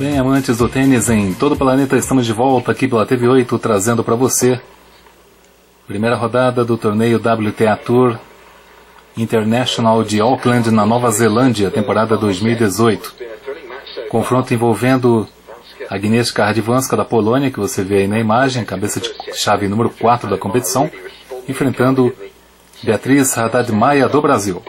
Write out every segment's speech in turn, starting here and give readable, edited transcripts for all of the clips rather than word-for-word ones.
Bem, amantes do tênis em todo o planeta, estamos de volta aqui pela TV8 trazendo para você primeira rodada do torneio WTA Tour International de Auckland, na Nova Zelândia, temporada 2018. Confronto envolvendo Agnieszka Radwańska da Polônia, que você vê aí na imagem, cabeça de chave número 4 da competição, enfrentando Beatriz Haddad Maia do Brasil.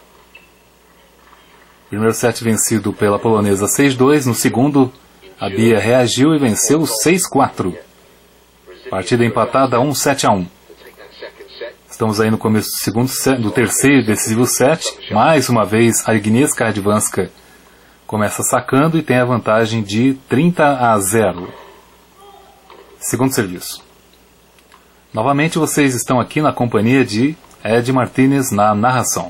Primeiro set vencido pela polonesa 6-2, no segundo a Bia reagiu e venceu 6-4. Partida empatada 1-7-1. Estamos aí no começo do segundo set, do terceiro e decisivo set. Mais uma vez a Agnieszka Radwańska começa sacando e tem a vantagem de 30-0. Segundo serviço. Novamente vocês estão aqui na companhia de Ed Martinez na narração.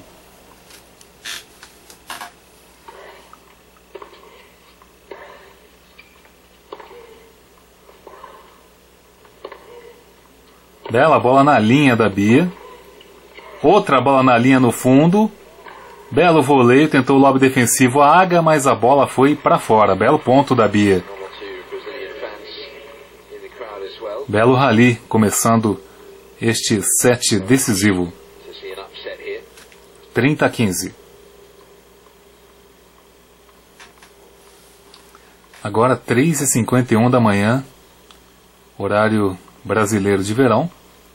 Bela bola na linha da Bia. Outra bola na linha no fundo. Belo voleio, tentou o lob defensivo a Aga, mas a bola foi para fora. Belo ponto da Bia. Belo rally, começando este set decisivo. 30-15. Agora 3h51 da manhã, horário brasileiro de verão.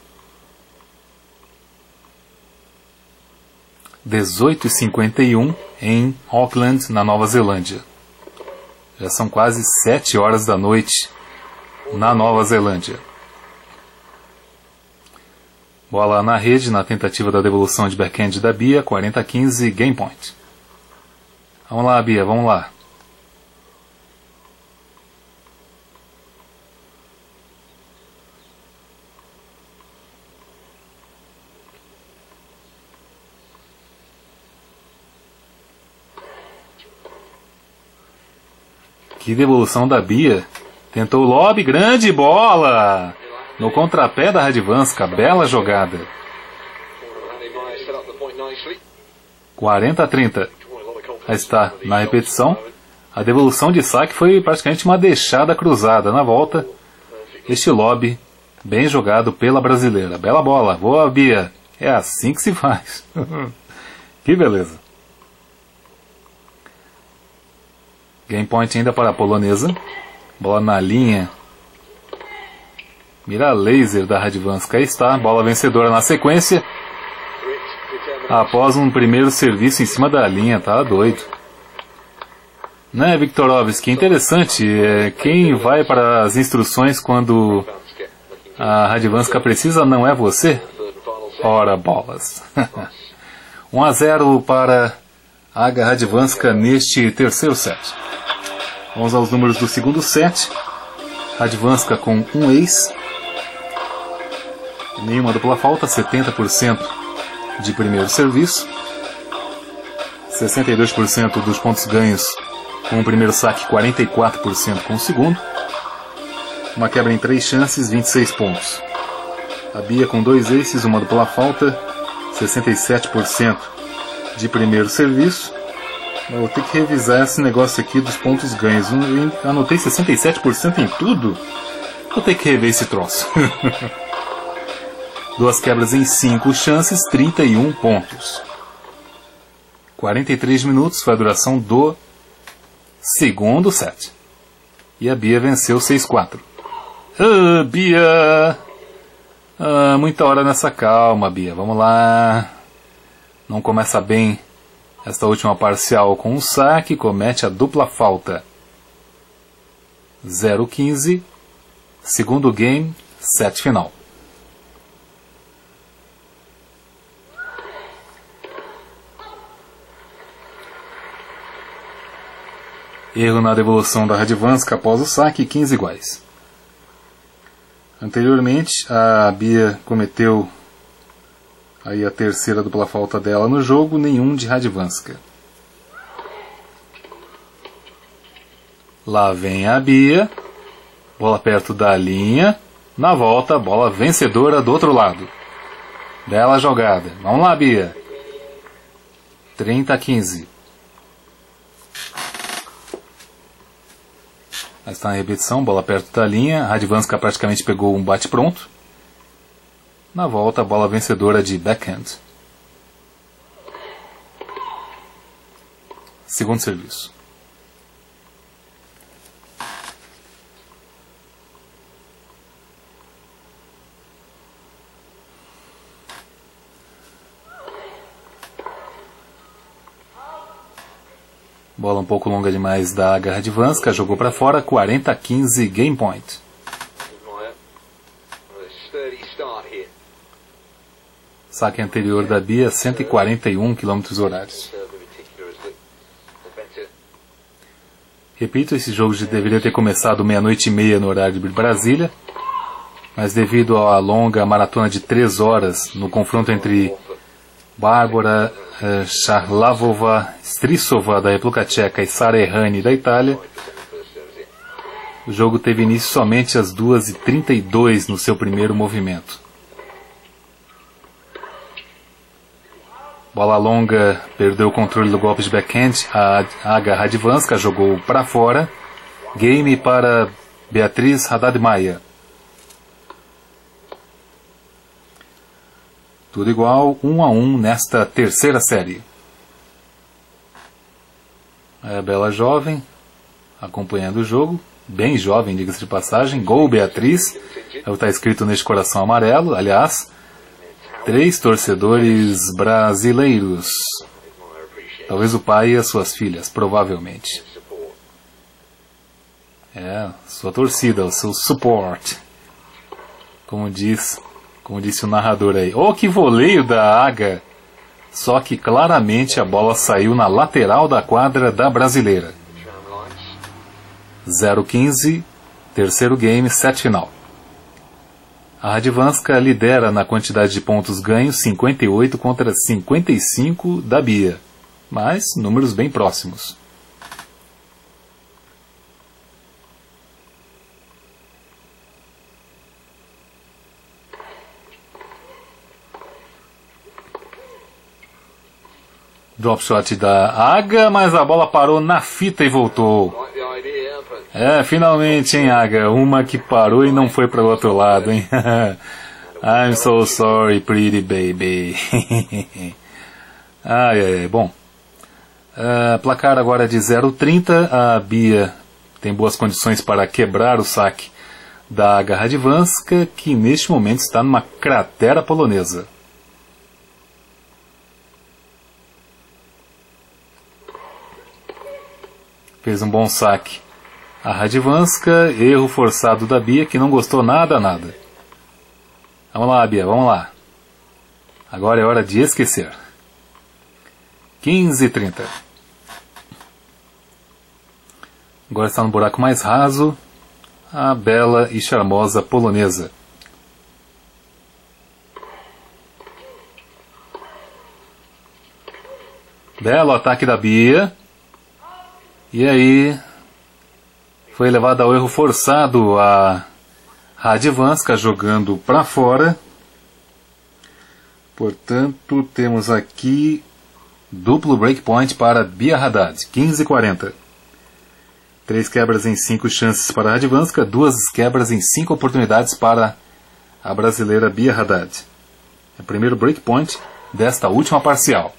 18h51 em Auckland, na Nova Zelândia. Já são quase 7 horas da noite na Nova Zelândia. Bola na rede na tentativa da devolução de backhand da Bia, 40-15, game point. Vamos lá, Bia, vamos lá. Que devolução da Bia. Tentou o lob, grande bola! No contrapé da Radwańska, bela jogada. 40-30. Aí está, na repetição. A devolução de saque foi praticamente uma deixada cruzada. Na volta, este lob bem jogado pela brasileira. Bela bola, boa Bia. É assim que se faz. Que beleza. Game point ainda para a polonesa. Bola na linha. Mira laser da Radwańska. Aí está, bola vencedora na sequência. Após um primeiro serviço em cima da linha, tá doido. Né, Viktorovski? Interessante. Quem vai para as instruções quando a Radwańska precisa não é você? Ora bolas. 1-0 para a Radwańska neste terceiro set. Vamos aos números do segundo set. Radwańska com um ace. Nenhuma dupla falta, 70% de primeiro serviço. 62% dos pontos ganhos com o primeiro saque, 44% com o segundo. Uma quebra em 3 chances, 26 pontos. A Bia com 2 aces, uma dupla falta, 67% de primeiro serviço. Eu vou ter que revisar esse negócio aqui dos pontos ganhos. Eu anotei 67% em tudo. Vou ter que rever esse troço. 2 quebras em 5 chances, 31 pontos. 43 minutos foi a duração do segundo set. E a Bia venceu 6-4. Bia! Muita hora nessa calma, Bia. Vamos lá. Não começa bem esta última parcial com um saque, comete a dupla falta. 0-15, segundo game, set final. Erro na devolução da Radwańska após o saque, 15 iguais. Anteriormente, a Bia cometeu aí a terceira dupla falta dela no jogo, nenhum de Radwańska. Lá vem a Bia, bola perto da linha, na volta, bola vencedora do outro lado. Bela jogada, vamos lá Bia. 30-15. Aí está na repetição, bola perto da linha. Radwanska praticamente pegou um bate-pronto. Na volta, a bola vencedora de backhand. Segundo serviço. Bola um pouco longa demais da Aga Radwanska, jogou para fora, 40-15 game point. Saque anterior da Bia, 141 km/h. Repito, esse jogo já deveria ter começado 00:30 no horário de Brasília, mas devido à longa maratona de 3 horas no confronto entre Bárbara Charlavova Strisova da República Tcheca e Sara Errani da Itália, o jogo teve início somente às 2h32 no seu primeiro movimento. Bola longa, perdeu o controle do golpe de backhand, a Aga Radwanska jogou para fora. Game para Beatriz Haddad Maia. Tudo igual, 1-1 nesta terceira série. É a bela jovem, acompanhando o jogo. Bem jovem, diga-se de passagem. Gol Beatriz. É o que está escrito neste coração amarelo. Aliás, 3 torcedores brasileiros. Talvez o pai e as suas filhas, provavelmente. É, sua torcida, o seu support. Como disse o narrador aí. Oh, que voleio da Aga! Só que claramente a bola saiu na lateral da quadra da brasileira. 0-15, terceiro game, set final. A Radwanska lidera na quantidade de pontos ganhos, 58 contra 55 da Bia, mas números bem próximos. Drop shot da Aga, mas a bola parou na fita e voltou. É, finalmente, hein, Aga? Uma que parou e não foi para o outro lado, hein? I'm so sorry, pretty baby. Bom. Placar agora de 0-30. A Bia tem boas condições para quebrar o saque da Aga Radwanska, que neste momento está numa cratera polonesa. Fez um bom saque a Radwanska, erro forçado da Bia, que não gostou nada. Vamos lá, Bia, vamos lá. Agora é hora de esquecer. 15-30. Agora está no buraco mais raso a bela e charmosa polonesa. Belo ataque da Bia. E aí foi levado ao erro forçado a Radwanska jogando para fora. Portanto, temos aqui duplo breakpoint para Bia Haddad, 15-40. 3 quebras em 5 chances para Radwanska, 2 quebras em 5 oportunidades para a brasileira Bia Haddad. É o primeiro breakpoint desta última parcial.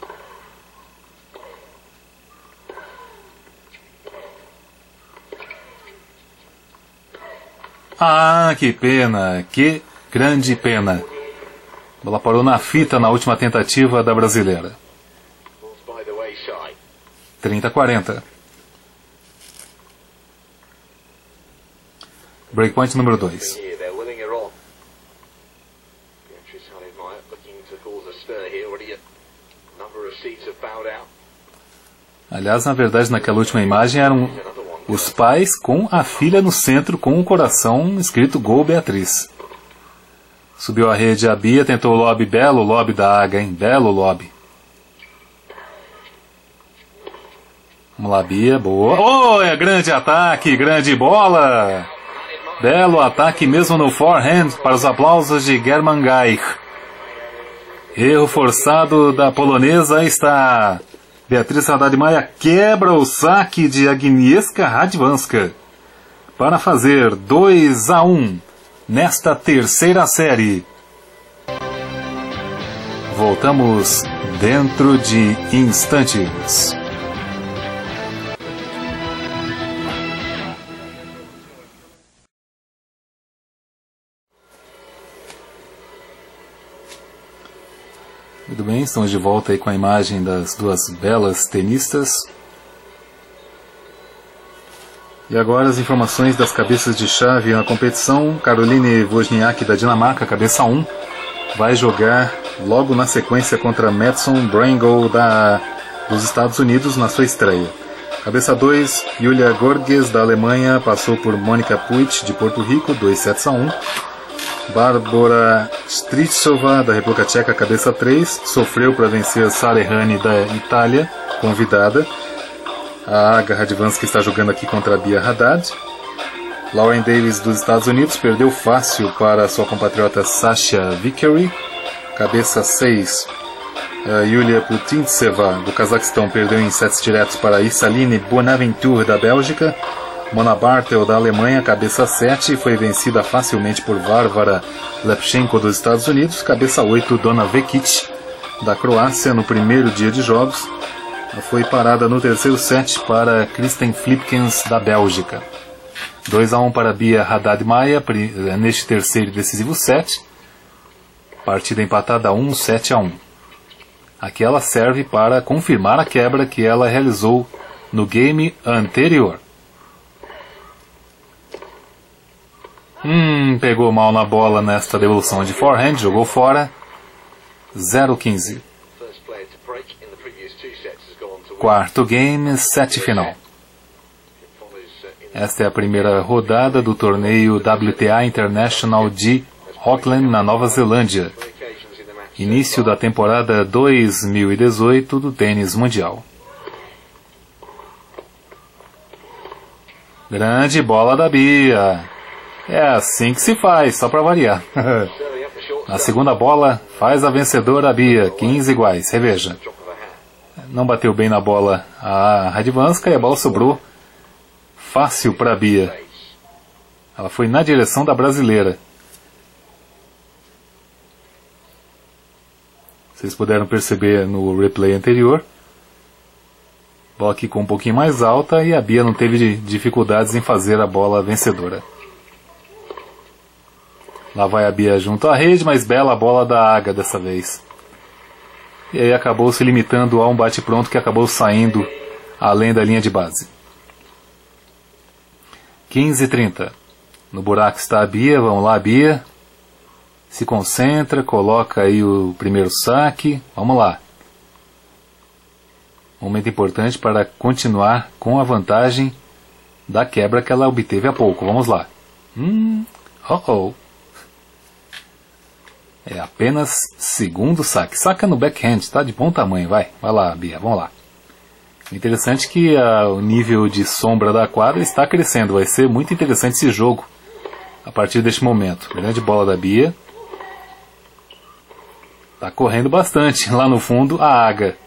Ah, que pena, que grande pena. A bola parou na fita na última tentativa da brasileira. 30-40. Breakpoint número 2. Aliás, na verdade, naquela última imagem eram os pais com a filha no centro com o coração escrito Gol Beatriz. Subiu a rede a Bia, tentou o lobby, belo lobby da Aga, hein? Belo lobby. Vamos lá, Bia, boa. Oh, é grande ataque, grande bola. Belo ataque mesmo no forehand, para os aplausos de German Gaich. Erro forçado da polonesa, aí está Beatriz Haddad Maia, quebra o saque de Agnieszka Radwanska. para fazer 2-1 nesta terceira série. Voltamos dentro de instantes. Muito bem, estamos de volta aí com a imagem das duas belas tenistas. E agora as informações das cabeças de chave na competição. Caroline Wozniak da Dinamarca, cabeça 1, vai jogar logo na sequência contra Madison Brangle dos Estados Unidos na sua estreia. Cabeça 2, Julia Gorges da Alemanha, passou por Mônica Puig de Porto Rico, 2-1. Bárbara Stričová da República Tcheca, cabeça 3, sofreu para vencer Sara Errani da Itália, convidada. A Aga Radwanska está jogando aqui contra a Bia Haddad. Lauren Davis dos Estados Unidos perdeu fácil para sua compatriota Sasha Vickery, cabeça 6. Yulia Putintseva do Cazaquistão perdeu em sets diretos para Isaline Bonaventure da Bélgica. Mona Bartel da Alemanha, cabeça 7, foi vencida facilmente por Varvara Lepchenko dos Estados Unidos. Cabeça 8, Dona Vekic da Croácia, no primeiro dia de jogos. Ela foi parada no terceiro set para Kristen Flipkens da Bélgica. 2-1 para Bia Haddad Maia neste terceiro e decisivo set. Partida empatada 7-1. Aqui ela serve para confirmar a quebra que ela realizou no game anterior. Pegou mal na bola nesta devolução de forehand, jogou fora. 0-15. Quarto game, set final. Esta é a primeira rodada do torneio WTA International de Auckland, na Nova Zelândia. Início da temporada 2018 do tênis mundial. Grande bola da Bia. É assim que se faz, só para variar. Na segunda bola, faz a vencedora a Bia, 15 iguais, reveja. Não bateu bem na bola a Radwanska e a bola sobrou fácil para a Bia. Ela foi na direção da brasileira. Vocês puderam perceber no replay anterior. A bola ficou um pouquinho mais alta e a Bia não teve dificuldades em fazer a bola vencedora. Lá vai a Bia junto à rede, mas bela bola da Aga dessa vez. E aí acabou se limitando a um bate-pronto que acabou saindo além da linha de base. 15-30. No buraco está a Bia, vamos lá Bia. Se concentra, coloca aí o primeiro saque, vamos lá. Momento importante para continuar com a vantagem da quebra que ela obteve há pouco, vamos lá. É apenas segundo saque. Saca no backhand, tá de bom tamanho, vai lá Bia, vamos lá. Interessante que o nível de sombra da quadra está crescendo, vai ser muito interessante esse jogo a partir deste momento. Grande bola da Bia. Está correndo bastante, lá no fundo a Aga.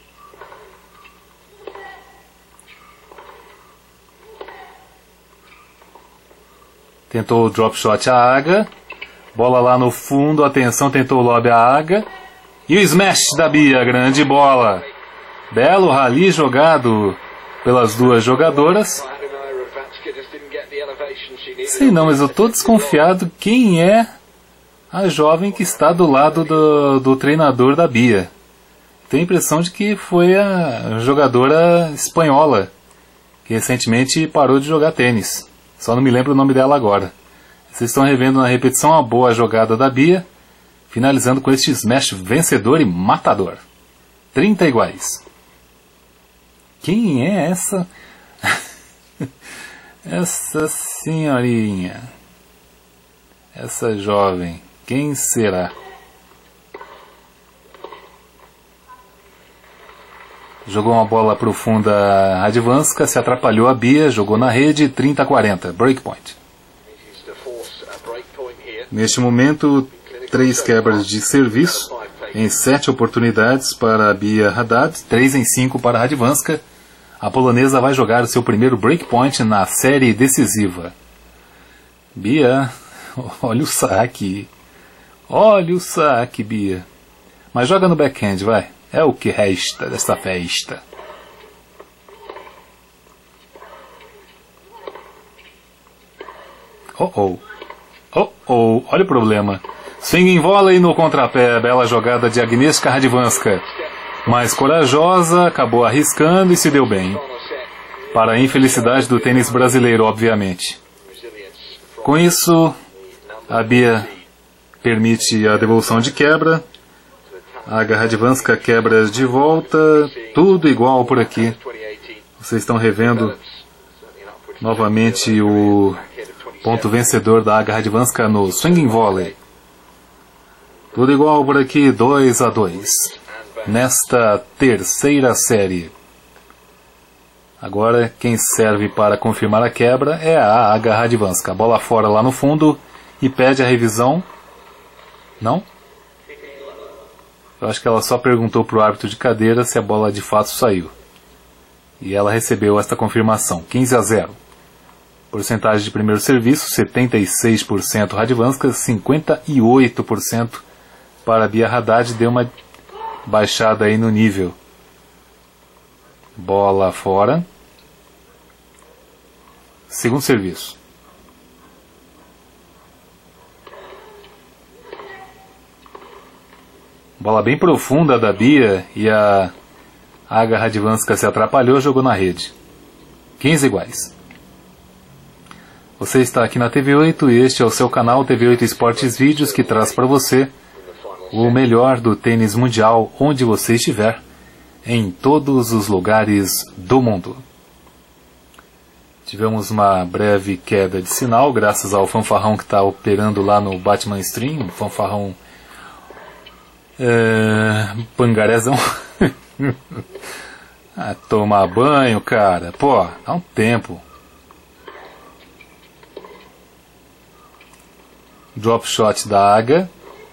Tentou o drop shot a Aga. Bola lá no fundo, atenção, tentou o lob a Aga. E o smash da Bia, grande bola. Belo rally jogado pelas duas jogadoras. Sei não, mas eu estou desconfiado quem é a jovem que está do lado do treinador da Bia. Tenho a impressão de que foi a jogadora espanhola que recentemente parou de jogar tênis. Só não me lembro o nome dela agora. Vocês estão revendo na repetição a boa jogada da Bia, finalizando com este smash vencedor e matador. 30 iguais. Quem é essa? Essa senhorinha. Essa jovem. Quem será? Jogou uma bola profunda a Radwanska, se atrapalhou a Bia, jogou na rede, 30-40, breakpoint. Neste momento, 3 quebras de serviço, em 7 oportunidades para a Bia Haddad, 3 em 5 para a Radwanska. A polonesa vai jogar o seu primeiro breakpoint na série decisiva. Bia, olha o saque. Olha o saque, Bia. Mas joga no backhand, vai. É o que resta desta festa. Olha o problema. Swing em vôlei no contrapé. Bela jogada de Agnieszka Radwanska. Mais corajosa, acabou arriscando e se deu bem. Para a infelicidade do tênis brasileiro, obviamente. Com isso, a Bia permite a devolução de quebra. A Aga Radwanska quebra de volta. Tudo igual por aqui. Vocês estão revendo novamente o ponto vencedor da Aga Radwanska no swing volley. Tudo igual por aqui, 2-2. Nesta terceira série. Agora, quem serve para confirmar a quebra é a Aga Radwanska. Bola fora lá no fundo e pede a revisão. Não? Eu acho que ela só perguntou para o árbitro de cadeira se a bola de fato saiu. E ela recebeu esta confirmação. 15-0. Porcentagem de primeiro serviço, 76% Radwanska, 58% para Bia Haddad. Deu uma baixada aí no nível. Bola fora. Segundo serviço. Bola bem profunda da Bia e a Aga Radwanska se atrapalhou, jogou na rede. 15 iguais. Você está aqui na TV8 e este é o seu canal TV8 Esportes Vídeos, que traz para você o melhor do tênis mundial onde você estiver, em todos os lugares do mundo. Tivemos uma breve queda de sinal, graças ao fanfarrão que está operando lá no Batman Stream, um fanfarrão pangarezão. Tomar banho, cara. Pô, dá um tempo. Drop shot da Aga.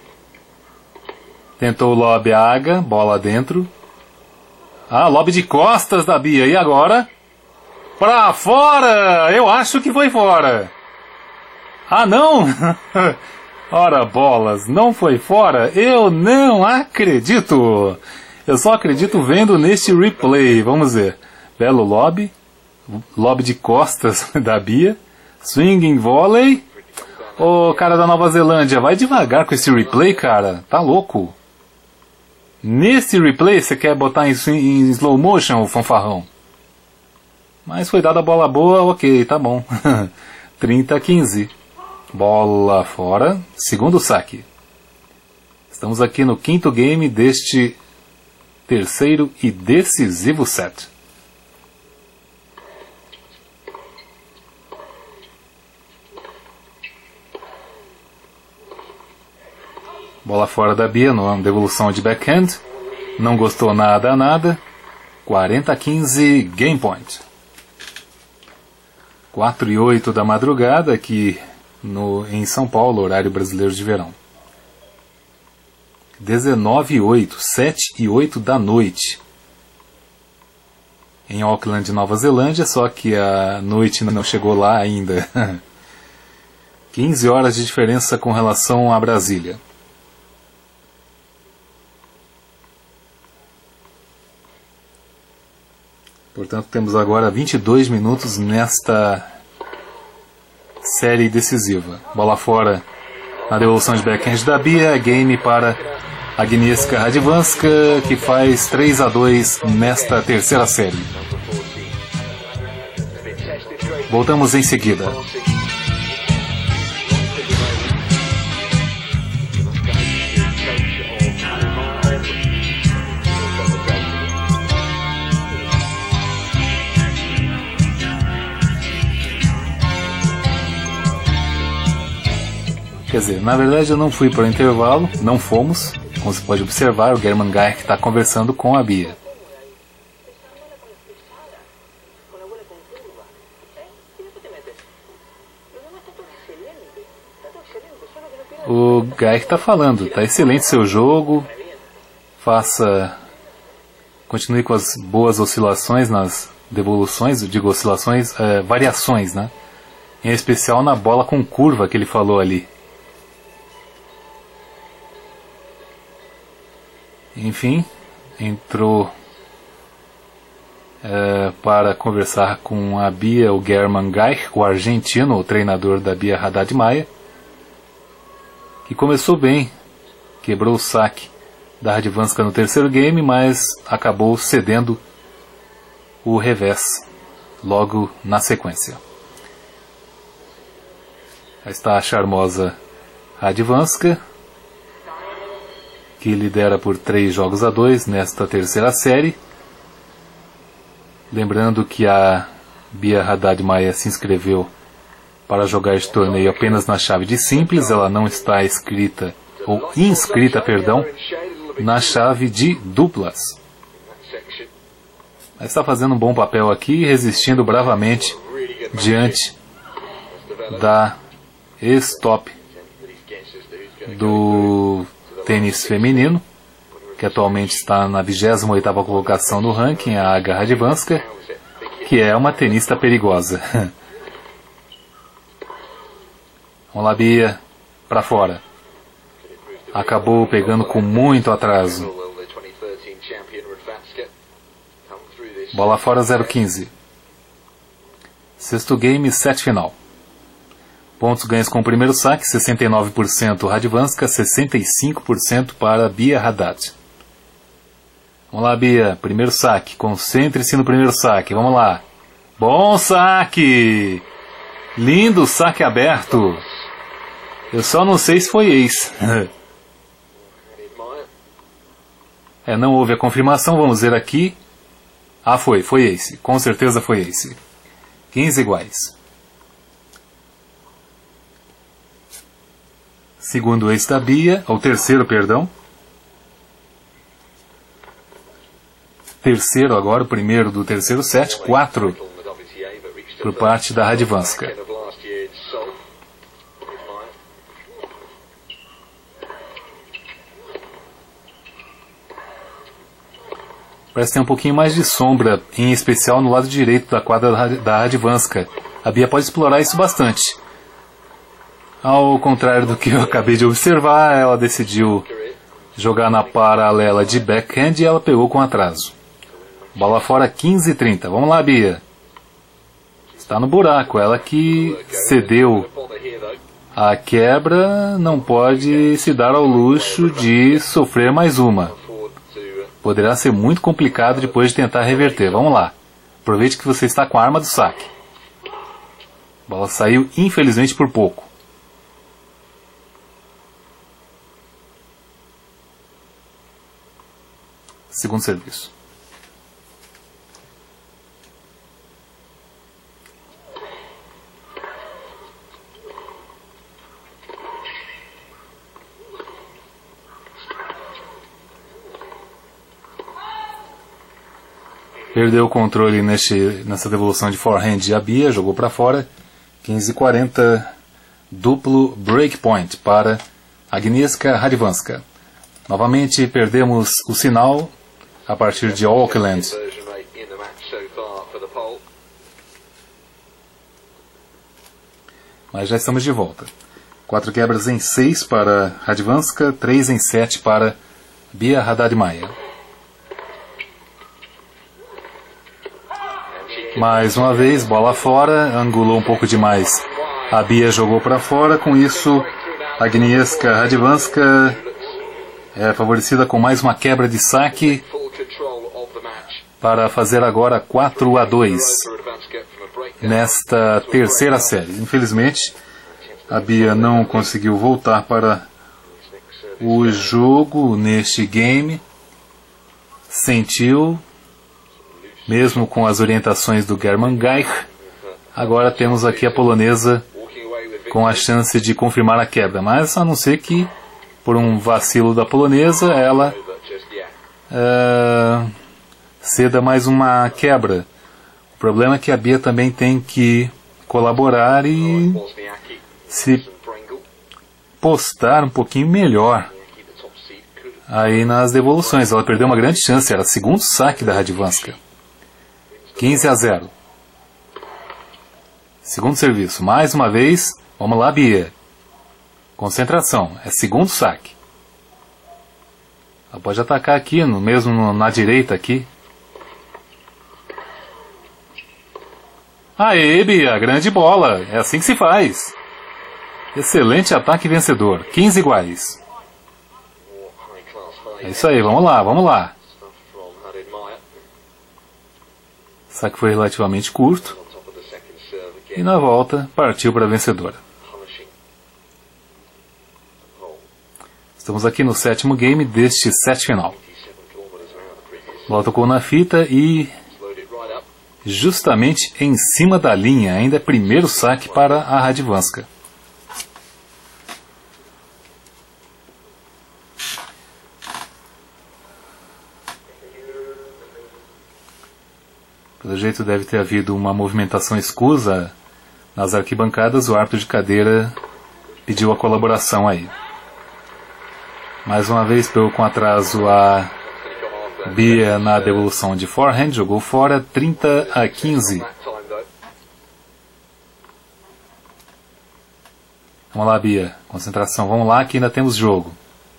Tentou o lob a Aga, bola dentro. Lob de costas da Bia. E agora? Pra fora! Eu acho que foi fora. Não! Ora bolas, não foi fora? Eu não acredito! Eu só acredito vendo neste replay. Vamos ver. Belo lob. Lob de costas da Bia. Swing em vôlei. Ô, cara da Nova Zelândia, vai devagar com esse replay, cara. Tá louco. Nesse replay você quer botar em slow motion o fanfarrão. Mas foi dada a bola boa, ok, tá bom. 30-15. Bola fora. Segundo saque. Estamos aqui no quinto game deste terceiro e decisivo set. Bola fora da Bia, numa devolução de backhand. Não gostou nada a nada. 40-15, game point. 4:08 da madrugada aqui em São Paulo, horário brasileiro de verão. 19:08, 7:08 da noite. Em Auckland, Nova Zelândia, só que a noite não chegou lá ainda. 15 horas de diferença com relação a Brasília. Portanto, temos agora 22 minutos nesta série decisiva. Bola fora na devolução de backhand da Bia. Game para Agnieszka Radwanska, que faz 3-2 nesta terceira série. Voltamos em seguida. Quer dizer, na verdade eu não fui para o intervalo, não fomos. Como você pode observar, o German Gaik está conversando com a Bia. O Gaik está falando, está excelente seu jogo, continue com as boas oscilações nas devoluções, eu digo oscilações, variações, né? em especial na bola com curva que ele falou ali. Enfim, entrou para conversar com a Bia, o German Gaich, o argentino, o treinador da Bia Haddad Maia, que começou bem, quebrou o saque da Radwanska no terceiro game, mas acabou cedendo o revés logo na sequência. Aí está a charmosa Radwanska, que lidera por 3-2 nesta terceira série. Lembrando que a Bia Haddad Maia se inscreveu para jogar este torneio apenas na chave de simples, ela não está inscrita na chave de duplas. Ela está fazendo um bom papel aqui, resistindo bravamente diante da ex-top do tênis feminino, que atualmente está na 28ª colocação no ranking, a Aga Radwanska, que é uma tenista perigosa. Vamos lá, Bia, para fora. Acabou pegando com muito atraso. Bola fora, 0-15. Sexto game, set final. Pontos ganhos com o primeiro saque, 69% Radwanska, 65% para Bia Haddad. Vamos lá, Bia, primeiro saque, concentre-se no primeiro saque, vamos lá. Bom saque! Lindo saque aberto. Eu só não sei se foi ace. Não houve a confirmação, vamos ver aqui. Ah, foi ace, com certeza foi ace. 15 iguais. Segundo ace da Bia, ou terceiro, perdão. Terceiro agora, o primeiro do terceiro set, 4 por parte da Radwanska. Parece ter um pouquinho mais de sombra, em especial no lado direito da quadra da Radwanska. A Bia pode explorar isso bastante. Ao contrário do que eu acabei de observar, ela decidiu jogar na paralela de backhand e ela pegou com atraso. Bola fora, 15-30. Vamos lá, Bia. Está no buraco. Ela que cedeu a quebra não pode se dar ao luxo de sofrer mais uma. Poderá ser muito complicado depois de tentar reverter. Vamos lá. Aproveite que você está com a arma do saque. A bola saiu, infelizmente, por pouco. Segundo serviço. Perdeu o controle nessa devolução de forehand a Bia, jogou para fora. 15-40, duplo breakpoint para Agnieszka Radwanska. Novamente perdemos o sinal a partir de Auckland. Mas já estamos de volta. 4 quebras em 6 para Radwanska, 3 em 7 para Bia Haddad Maia. Mais uma vez, bola fora, angulou um pouco demais. A Bia jogou para fora, com isso Agnieszka Radwanska é favorecida com mais uma quebra de saque para fazer agora 4-2 nesta terceira série. Infelizmente, a Bia não conseguiu voltar para o jogo neste game. Sentiu, mesmo com as orientações do German Gaich. Agora temos aqui a polonesa com a chance de confirmar a quebra, mas a não ser que, por um vacilo da polonesa, ela ceda mais uma quebra. O problema é que a Bia também tem que colaborar e se postar um pouquinho melhor aí nas devoluções. Ela perdeu uma grande chance, era o segundo saque da Radwanska. 15-0. Segundo serviço, mais uma vez. Vamos lá, Bia. Concentração, é segundo saque. Ela pode atacar aqui, na direita aqui. Aê, Bia, grande bola. É assim que se faz. Excelente ataque vencedor. 15 iguais. É isso aí, vamos lá, vamos lá. O saque foi relativamente curto. E na volta, partiu para a vencedora. Estamos aqui no sétimo game deste set final. Bola tocou na fita e justamente em cima da linha, ainda é primeiro saque para a Radvanska. Pelo jeito deve ter havido uma movimentação escusa nas arquibancadas, o árbitro de cadeira pediu a colaboração aí. Mais uma vez pegou com atraso a Bia na devolução de forehand, jogou fora 30-15. Vamos lá, Bia, concentração, vamos lá que ainda temos jogo.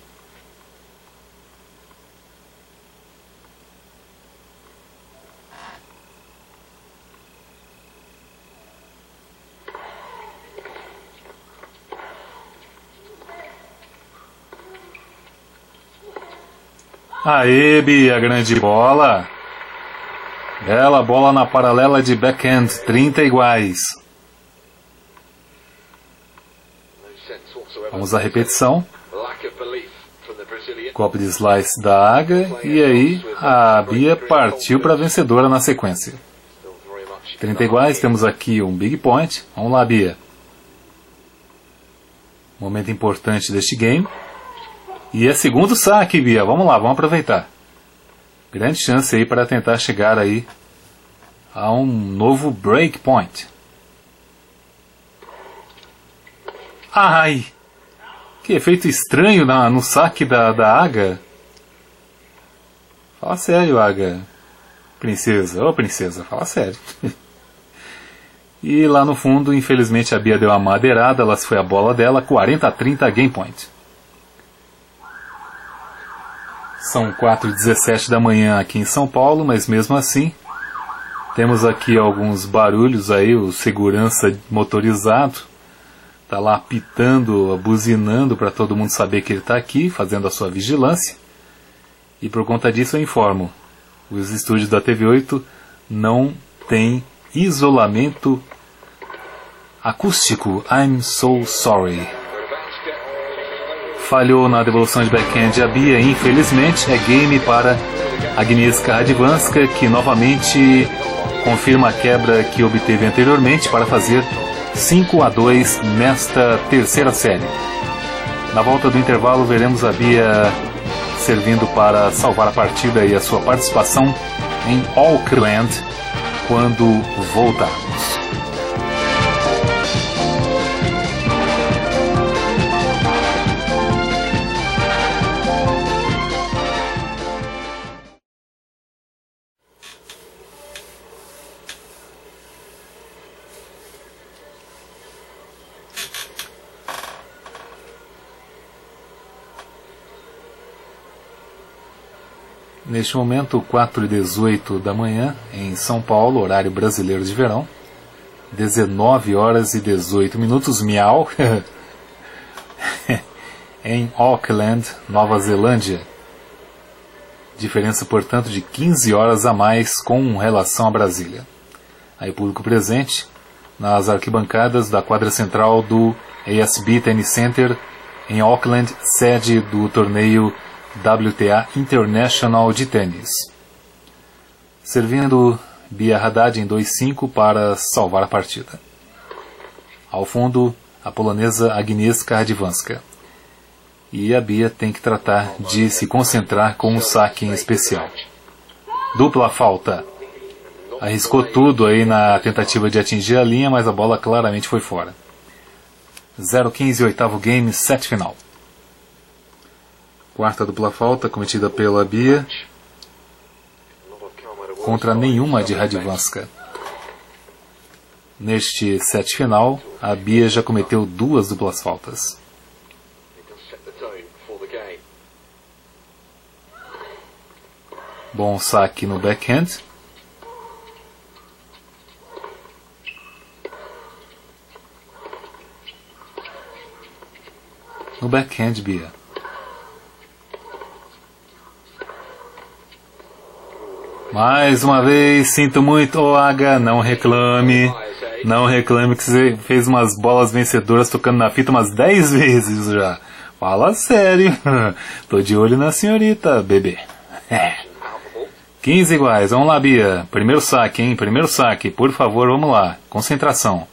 Aê, Bia, grande bola. Bela bola na paralela de backhand, 30 iguais. Vamos à repetição. Golpe de slice da Aga. E aí, a Bia partiu para a vencedora na sequência. 30 iguais, temos aqui um big point. Vamos lá, Bia. Momento importante deste game. E é segundo saque, Bia. Vamos lá, vamos aproveitar. Grande chance aí para tentar chegar aí a um novo break point. Ai! Que efeito estranho no saque da Aga. Fala sério, Aga. Princesa, ô princesa, fala sério. E lá no fundo, infelizmente a Bia deu uma madeirada, ela foi a bola dela, 40-30 game point. São 4h17 da manhã aqui em São Paulo, mas mesmo assim, temos aqui alguns barulhos aí, o segurança motorizado está lá apitando, buzinando para todo mundo saber que ele está aqui, fazendo a sua vigilância. E por conta disso eu informo, os estúdios da TV8 não têm isolamento acústico. I'm so sorry. Falhou na devolução de backhand a Bia, infelizmente. É game para Agnieszka Radwanska, que novamente confirma a quebra que obteve anteriormente para fazer 5-2 nesta terceira série. Na volta do intervalo veremos a Bia servindo para salvar a partida e a sua participação em Auckland quando voltarmos. Neste momento, 4h18 da manhã, em São Paulo, horário brasileiro de verão, 19h18, miau, em Auckland, Nova Zelândia. Diferença, portanto, de 15 horas a mais com relação a Brasília. Aí público presente nas arquibancadas da quadra central do ASB Tennis Center, em Auckland, sede do torneio WTA International de tênis. Servindo Bia Haddad em 2-5 para salvar a partida. Ao fundo, a polonesa Agnieszka Radwanska. E a Bia tem que tratar de se concentrar com um saque em especial. Dupla falta. Arriscou tudo aí na tentativa de atingir a linha, mas a bola claramente foi fora. 0-15, oitavo game, set final. Quarta dupla falta cometida pela Bia contra nenhuma de Radwanska. Neste set final, a Bia já cometeu 2 duplas faltas. Bom saque no backhand. No backhand, Bia. Mais uma vez, sinto muito, ô Aga, não reclame. Não reclame que você fez umas bolas vencedoras tocando na fita umas 10 vezes já. Fala sério. Tô de olho na senhorita, bebê. 15 iguais, vamos lá, Bia. Primeiro saque, hein? Primeiro saque, por favor, vamos lá. Concentração.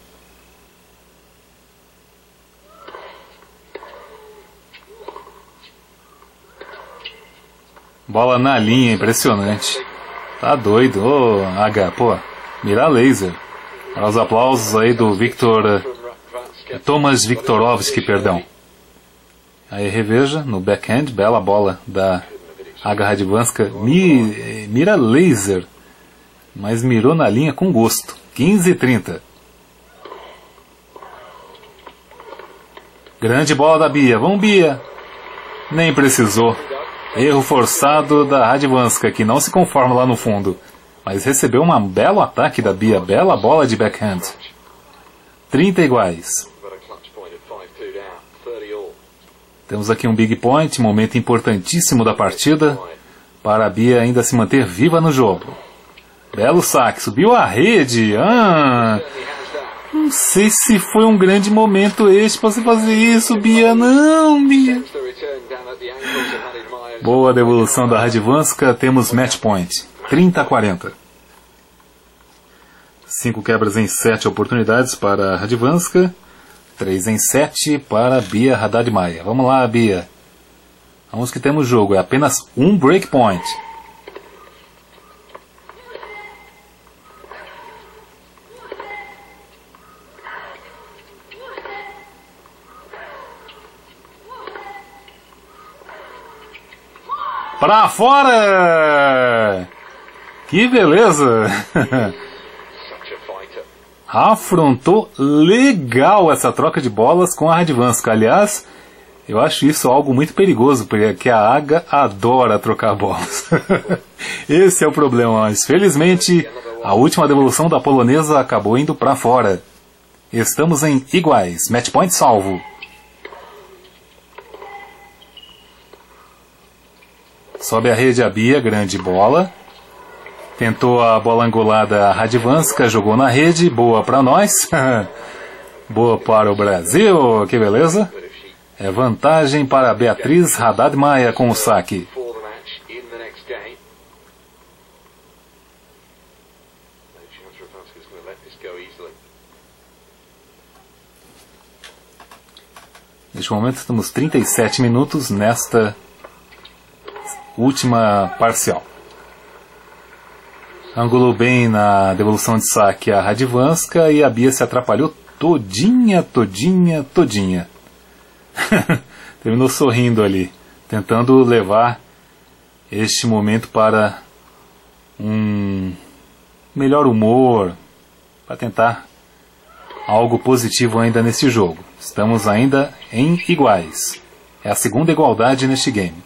Bola na linha, impressionante. Tá doido, ô H, pô. Mira laser. Para os aplausos aí do Victor... Tomas Viktorovski, perdão. Aí reveja, no backhand, bela bola da Aga Radwanska. Mira laser. Mas mirou na linha com gosto. 15-30. Grande bola da Bia. Vamos, Bia. Nem precisou. Erro forçado da Radwanska, que não se conforma lá no fundo. Mas recebeu um belo ataque da Bia. Bela bola de backhand. 30 iguais. Temos aqui um big point, momento importantíssimo da partida, para a Bia ainda se manter viva no jogo. Belo saque, subiu a rede. Não sei se foi um grande momento este para você fazer isso, Bia. Não, Bia. Boa devolução da Radwanska, temos match point. 30-40. 5 quebras em 7 oportunidades para a Radwanska. 3 em 7 para Bia Haddad Maia. Vamos lá, Bia. Vamos que temos jogo. É apenas um breakpoint. Pra fora! Que beleza! Afrontou legal essa troca de bolas com a Radwanska. Aliás, eu acho isso algo muito perigoso, porque a Aga adora trocar bolas. Esse é o problema, mas felizmente a última devolução da polonesa acabou indo para fora. Estamos em iguais, match point salvo. Sobe a rede a Bia, grande bola. Tentou a bola angulada a Radwanska, jogou na rede, boa para nós. Boa para o Brasil, que beleza. É vantagem para a Beatriz Haddad Maia com o saque. Neste momento temos 37 minutos nesta última parcial. Angulou bem na devolução de saque a Radwanska e a Bia se atrapalhou todinha. Terminou sorrindo ali, tentando levar este momento para um melhor humor, para tentar algo positivo ainda nesse jogo. Estamos ainda em iguais. É a segunda igualdade neste game.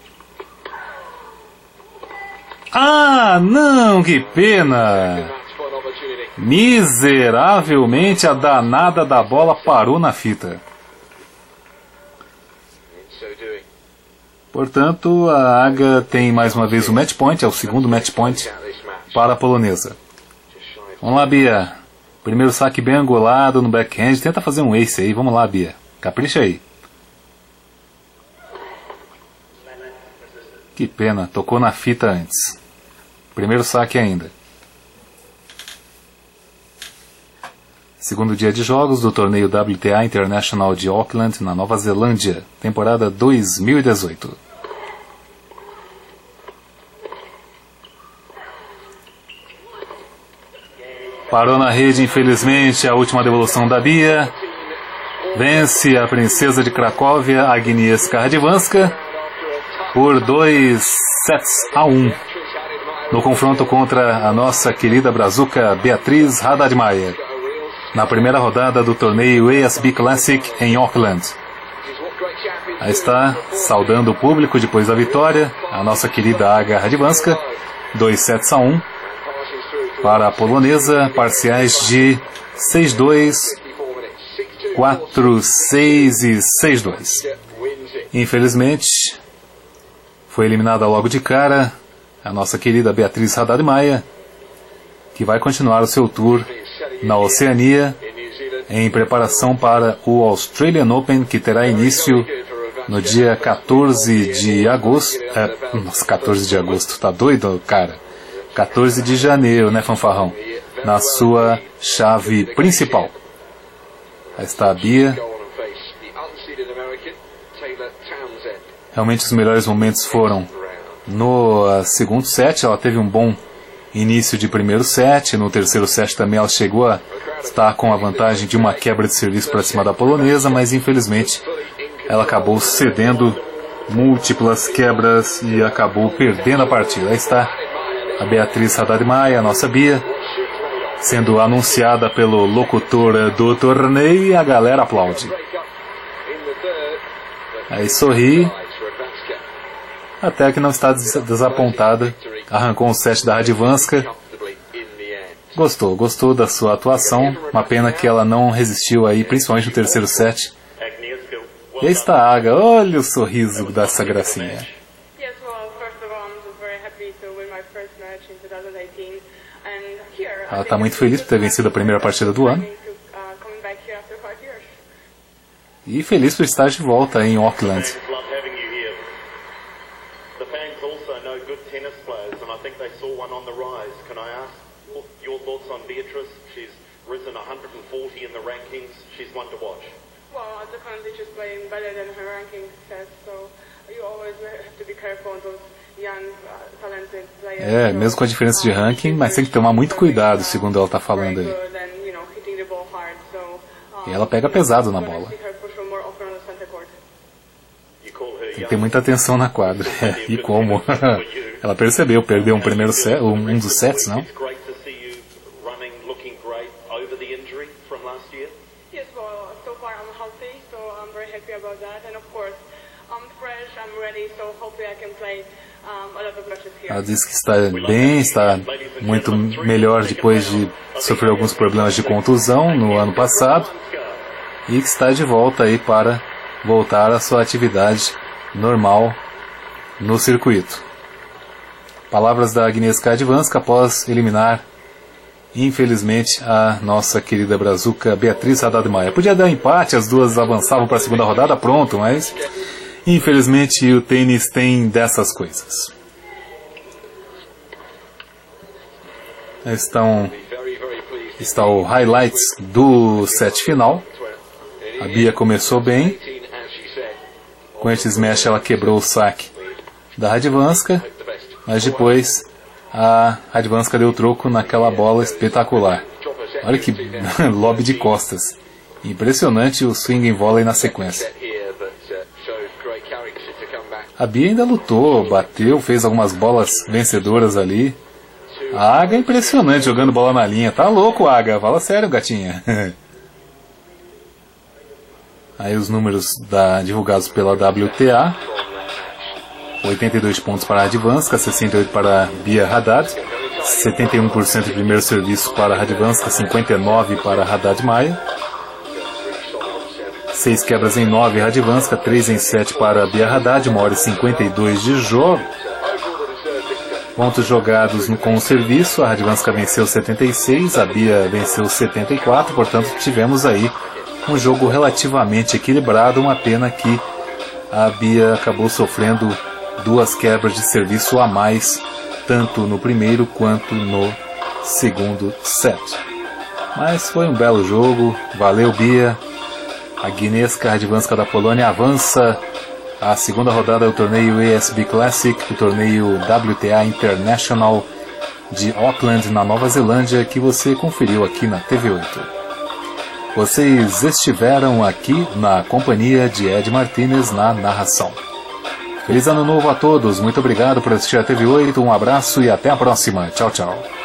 Ah, não, que pena! Miseravelmente a danada da bola parou na fita. Portanto, a Aga tem mais uma vez o match point, é o segundo match point para a polonesa. Vamos lá, Bia. Primeiro saque bem angulado no backhand. Tenta fazer um ace aí, vamos lá, Bia. Capricha aí. Que pena, tocou na fita antes. Primeiro saque ainda. Segundo dia de jogos do torneio WTA International de Auckland, na Nova Zelândia, temporada 2018. Parou na rede, infelizmente, a última devolução da Bia. Vence a princesa de Cracóvia, Agnieszka Radwanska, por 2-1. No confronto contra a nossa querida brazuca Beatriz Haddad Maia. na primeira rodada do torneio ASB Classic em Auckland. Aí está, saudando o público depois da vitória, a nossa querida Aga Radwanska, 2-1 para a polonesa, parciais de 6-2, 4-6 e 6-2. Infelizmente, foi eliminada logo de cara a nossa querida Beatriz Haddad Maia, que vai continuar o seu tour na Oceania em preparação para o Australian Open, que terá início no dia 14 de agosto. Nossa, 14 de agosto, tá doido, cara? 14 de janeiro, né, fanfarrão? Na sua chave principal. Aí está a Bia. Realmente os melhores momentos foram no segundo set. Ela teve um bom início de primeiro set. No terceiro set também ela chegou a estar com a vantagem de uma quebra de serviço para cima da polonesa, mas infelizmente ela acabou cedendo múltiplas quebras e acabou perdendo a partida. Aí está a Beatriz Haddad Maia, a nossa Bia, sendo anunciada pelo locutor do torneio e a galera aplaude. Aí sorri, até que não está desapontada. Arrancou um set da Radwanska. Gostou da sua atuação. Uma pena que ela não resistiu aí, principalmente no terceiro set. E aí está a Aga, olha o sorriso dessa gracinha. Ela está muito feliz por ter vencido a primeira partida do ano. E feliz por estar de volta em Auckland. Mesmo com a diferença de ranking, mas tem que tomar muito cuidado, segundo ela está falando aí. E ela pega pesado na bola. Tem que ter muita atenção na quadra. E como? Ela percebeu, perdeu um primeiro set, um dos sets, não? Ela disse que está bem, está muito melhor depois de sofrer alguns problemas de contusão no ano passado e que está de volta aí para voltar à sua atividade normal no circuito. Palavras da Agnieszka Radwanska após eliminar, infelizmente, a nossa querida brazuca Beatriz Haddad Maia. Podia dar empate, as duas avançavam para a segunda rodada, pronto, mas infelizmente o tênis tem dessas coisas. Está o highlights do set final. A Bia começou bem. Com esse smash ela quebrou o saque da Radwanska, mas depois a Radwanska deu troco naquela bola espetacular. Olha que lob de costas. Impressionante o swing em vôlei na sequência. A Bia ainda lutou, bateu, fez algumas bolas vencedoras ali. A Aga é impressionante jogando bola na linha. Tá louco, Aga. Fala sério, gatinha. Aí os números divulgados pela WTA. 82 pontos para a Radwanska, 68 para a Bia Haddad. 71% de primeiro serviço para a Radwanska, 59% para a Haddad Maia. 6 quebras em 9 Radwanska, 3 em 7 para a Bia Haddad, 1h52 de jogo. Pontos jogados com o serviço, a Radwanska venceu 76, a Bia venceu 74, portanto tivemos aí um jogo relativamente equilibrado. Uma pena que a Bia acabou sofrendo 2 quebras de serviço a mais, tanto no primeiro quanto no segundo set. Mas foi um belo jogo, valeu Bia. A Agnieszka Radwanska da Polônia avança a segunda rodada do torneio ASB Classic, o torneio WTA International de Auckland, na Nova Zelândia, que você conferiu aqui na TV8. Vocês estiveram aqui na companhia de Ed Martinez na narração. Feliz ano novo a todos, muito obrigado por assistir a TV8, um abraço e até a próxima. Tchau, tchau.